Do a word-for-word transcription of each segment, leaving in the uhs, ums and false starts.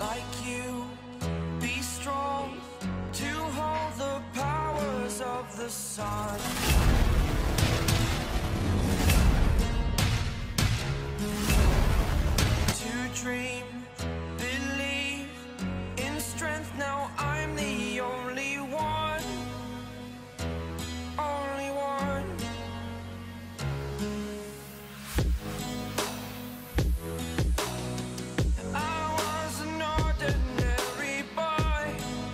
like you, be strong to hold the powers of the sun. To dream, believe in strength. Now I'm the only one, only one. I was an ordinary boy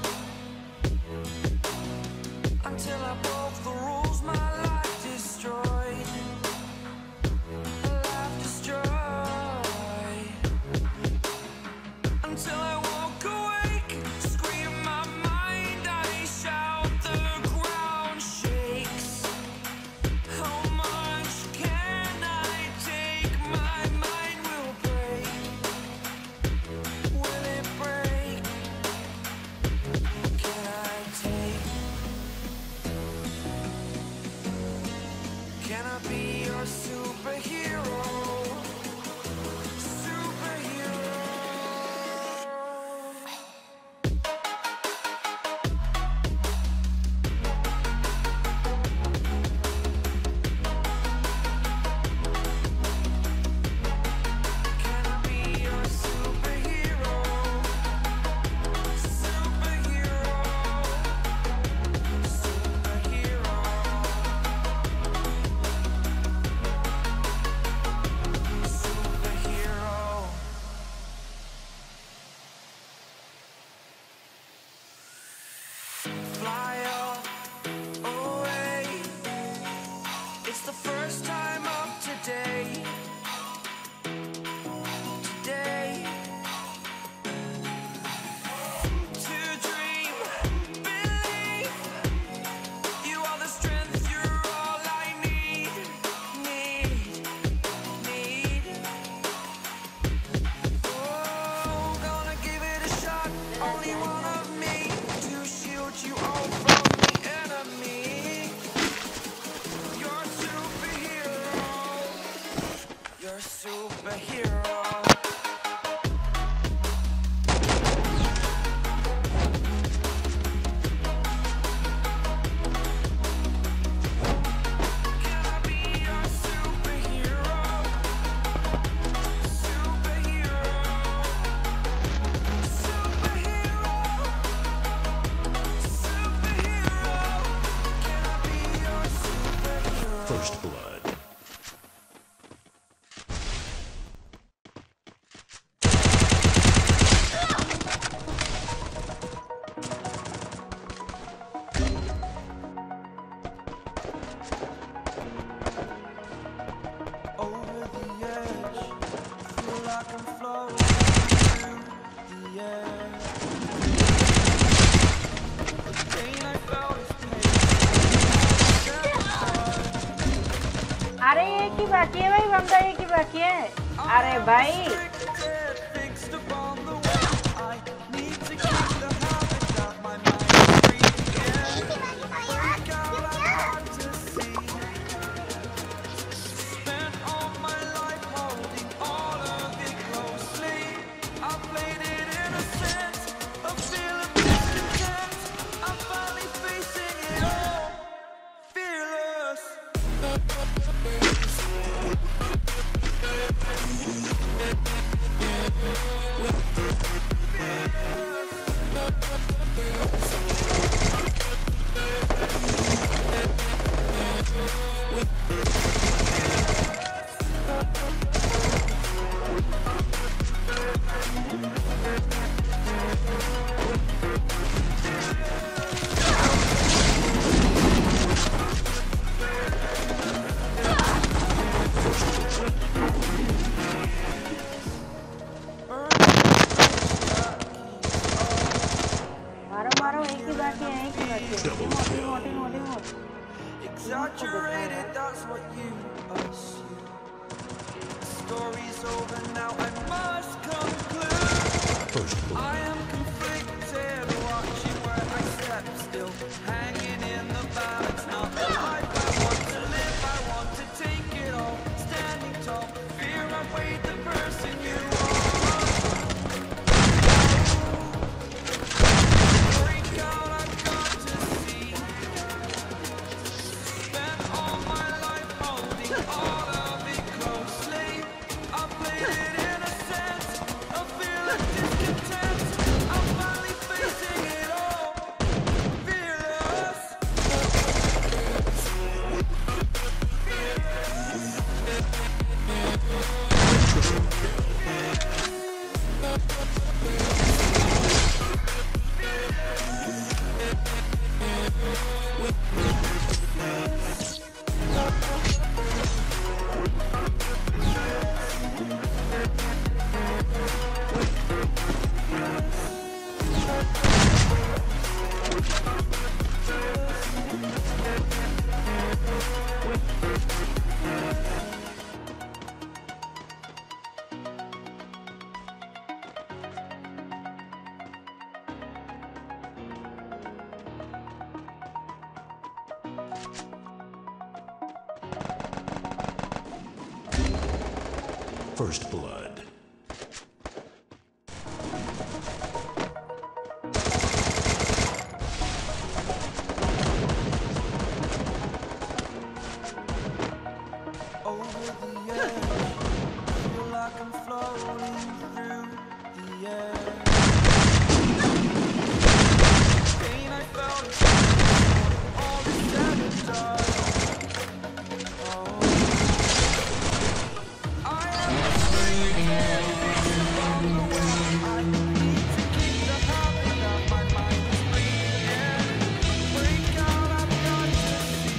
until I broke the rules. My life destroyed, life destroyed. Until I walk awake, scream my mind, I shout, the ground shakes. How much can I take? My mind will break. Will it break? Can I take? Can I be your superhero? Fly away. It's the first time of today. Today. To dream, believe. You are the strength, you're all I need. Need, need. Oh, gonna give it a shot. Only one of me to shield you all from the enemy. You're a superhero. You're a superhero. Can I be your superhero? Superhero. Superhero. Superhero. Can I be your superhero? First blood. Over the edge, feel like I'm floating through the air. The pain I felt is pain. अरे ये की बाकी है भाई, बंदा ये की बाकी है। अरे भाई Restricted, fixed upon the way I need to keep the habit that my mind free. Break out, I want to see. Spent all my life holding all of it closely. I played it innocent, a feel of discontent. I'm finally facing it all, fearless. मारो मारो, एक ही बाकी है, एक ही बाकी है। मोटी मोटी मोटी मोटी। Exaggerated, that's what you assume. The story's over now, I must conclude. First blood. I am conflicted, watching where I step still, hanging in the balance. Not the life I want to live, I want to take it all. Standing tall, fear I weighed the person you are. First blood. Over the edge, feel like I'm floating through the air. Pain I felt, all is said and done. Oh, I am a free man, along the way. I need to keep the habit that my mind is breathing. Break out, I've got to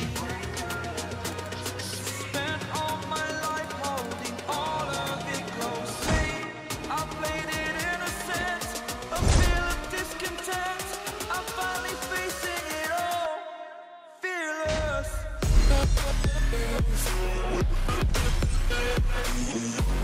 see. Spent all my life holding all of it closely. I played it innocent, a feel of discontent. I'm finally facing it all, fearless.